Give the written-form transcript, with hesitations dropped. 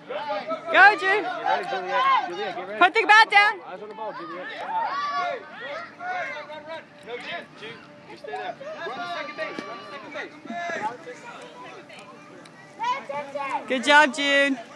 Go, Jude. Get ready, Juliet. Juliet, get ready. Put the bat down. Eyes on the ball, Juliet. Run. No, Jude. You stay there. Run to second base. Run to second base. Good job, Jude.